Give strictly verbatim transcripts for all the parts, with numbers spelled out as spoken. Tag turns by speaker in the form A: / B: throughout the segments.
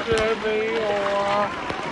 A: 也没有啊。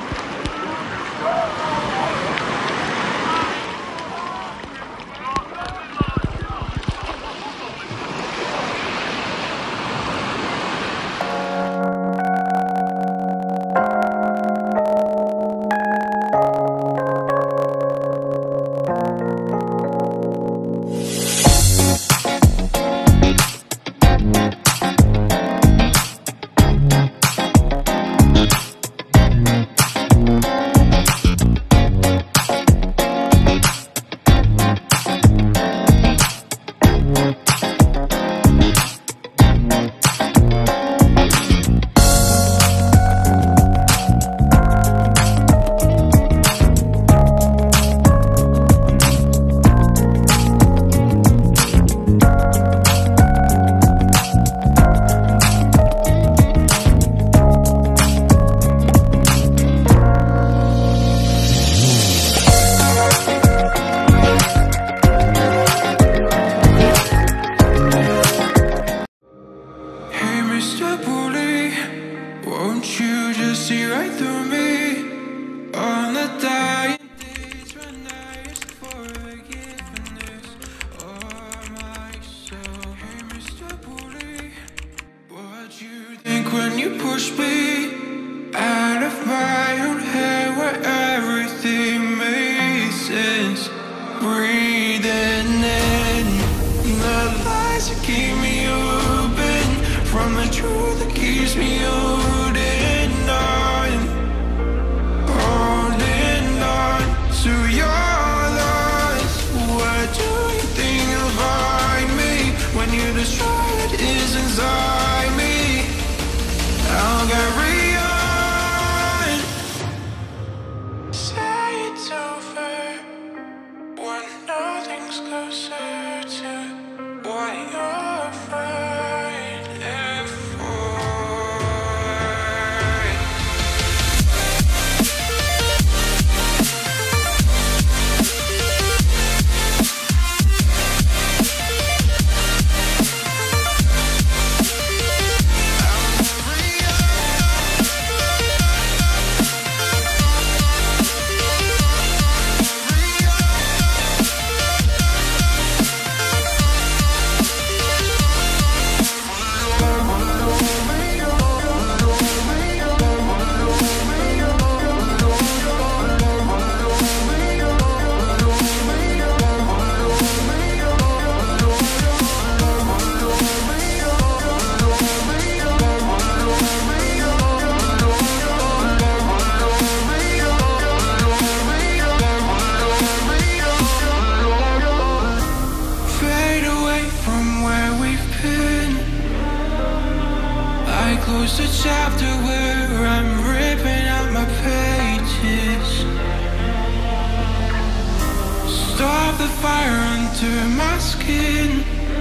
B: Won't you just see right through me on the dying days when I ask for forgiveness of myself? Hey, Mister Bully, what you think when you push me out of my own head where everything made sense? Breathing in the lies that keep me open from the truth that keeps me open. Close the chapter where I'm ripping out my pages. Stop the fire under my skin,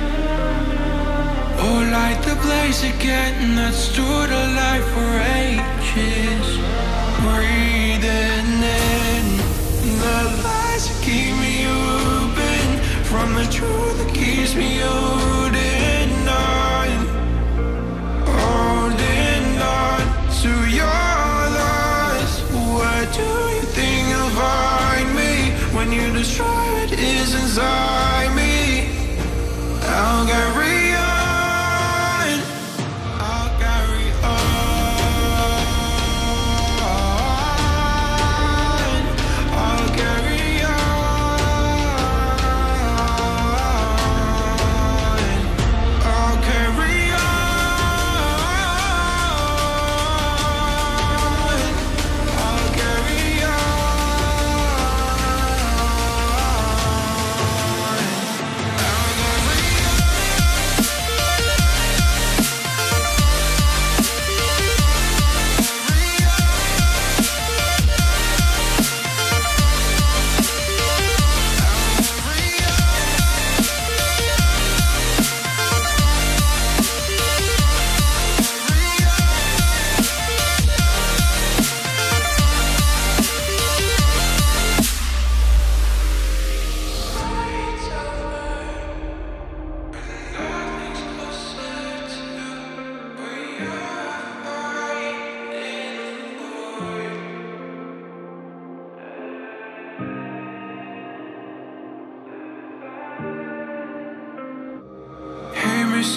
B: or light the blaze again that stood alive for ages. Breathing in the lies that keep me open from the truth that keeps me holding on. To your lies, what do you think you'll find me when you destroy what is inside me? I'll carry on, I'll carry on, I'll carry on, I'll carry on.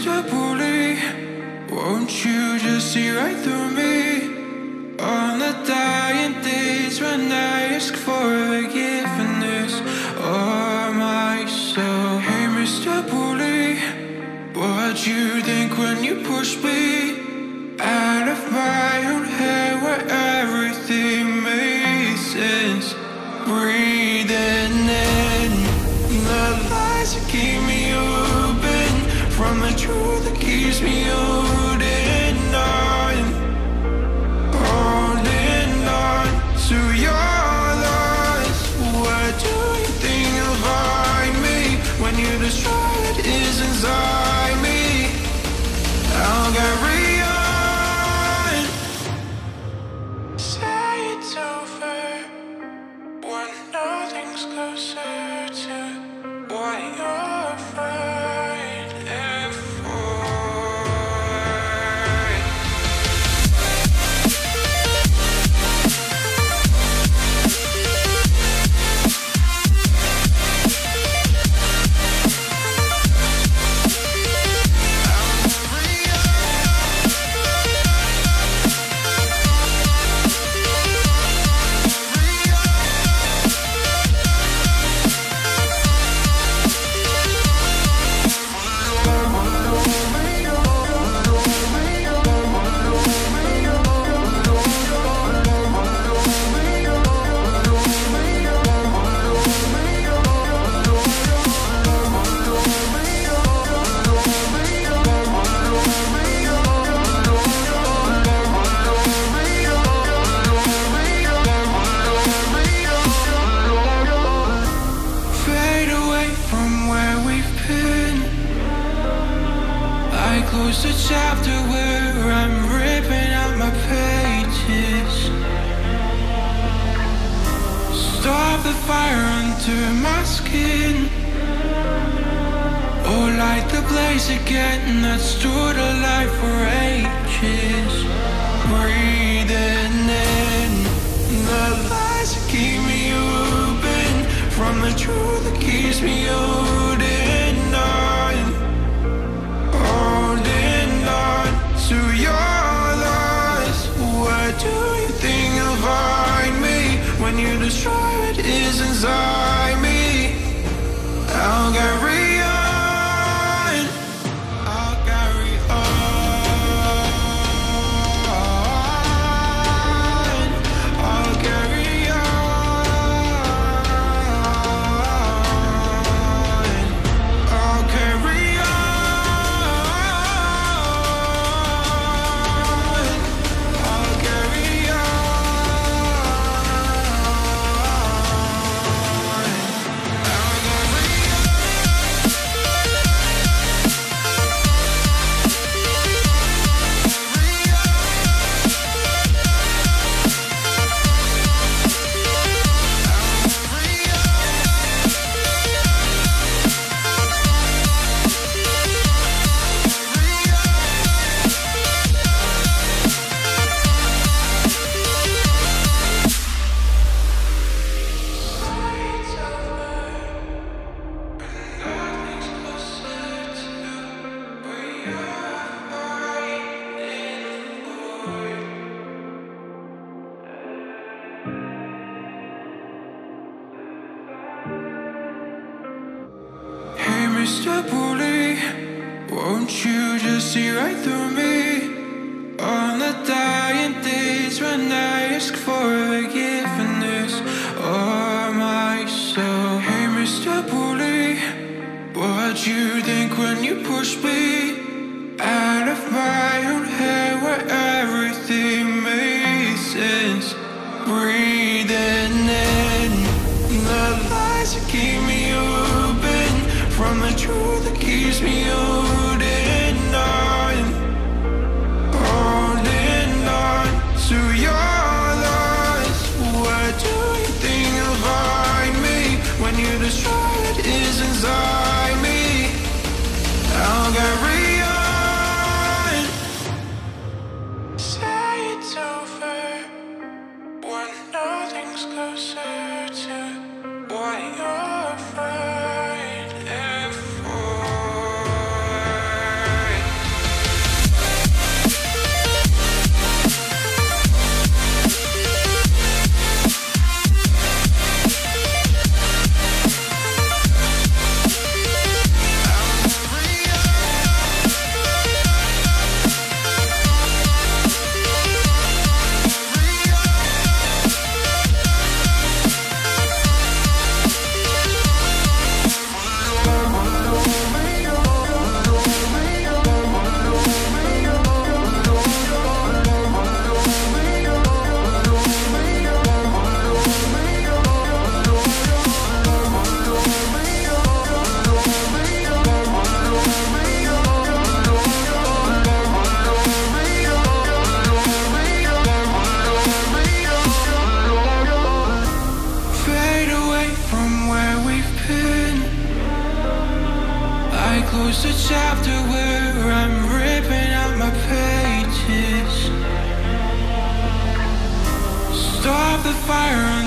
B: Mister Bully, won't you just see right through me? On the dying days when I ask for forgiveness or myself. Hey Mister Bully, what'd you think when you pushed me out of my own head where everything made sense? Breathing in the lies that keep me open from the truth that keeps me holding on, holding on to your loss. What do you think you'll find me when you destroy what is inside me? I'll carry on. Say it's over when nothing's closer to what you're fighting for. Close the chapter where I'm ripping out my pages. Stop the fire under my skin. Oh, light the blaze again that stood alive for ages. Breathing in the lies that keep me open from the truth that keeps me holding on, holding on to your loss. Where do you think you'll find me when you destroy what is inside me? I'll carry on, I'll carry on, I'll carry on, I'll carry on. Mister Bully, won't you just see right through me? On the dying days when I ask for forgiveness or myself. Hey Mister Bully, what'd you think when you pushed me out of my own head where everything made sense? Breathing in the lies that keep me open from the truth that keeps me holding on, holding on to your loss. Where do you think you'll find me when you destroy what is inside me? I'll carry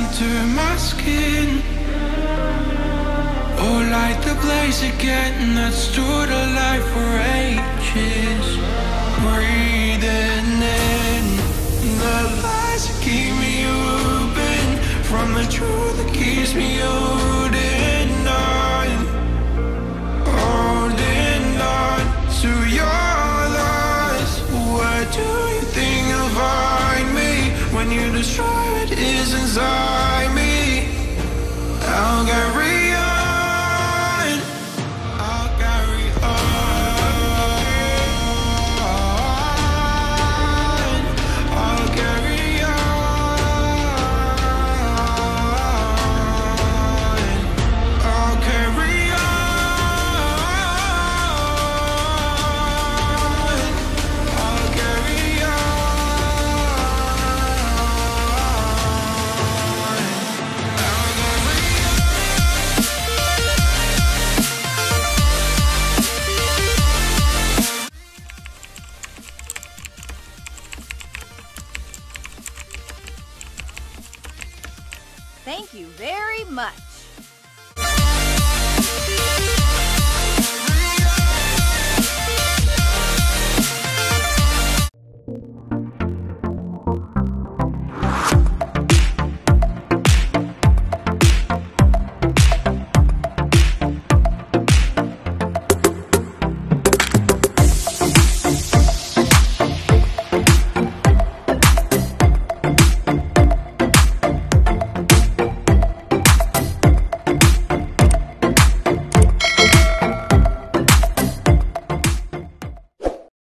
B: under my skin. Oh, light the blaze again that stood alive for ages. Breathing in the lies that keep me open, from the truth that keeps me holding on, holding on to your loss. Where do you think you'll find me when you destroy what is inside me? I'll carry on, I'll carry on, I'll carry on, I'll carry on, I'll carry
C: Thank you very much.